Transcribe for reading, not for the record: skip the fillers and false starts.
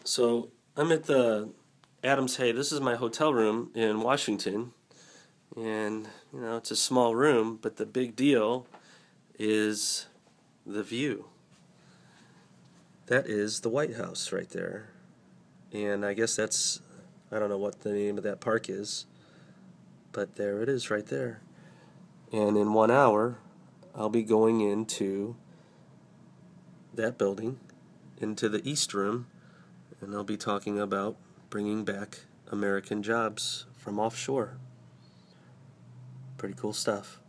So I'm at the Adams Hay. This is my hotel room in Washington, and it's a small room, but the big deal is the view. That is the White House right there, and I guess I don't know what the name of that park is, but there it is right there. And in 1 hour, I'll be going into that building, into the East Room, and I'll be talking about bringing back American jobs from offshore. Pretty cool stuff.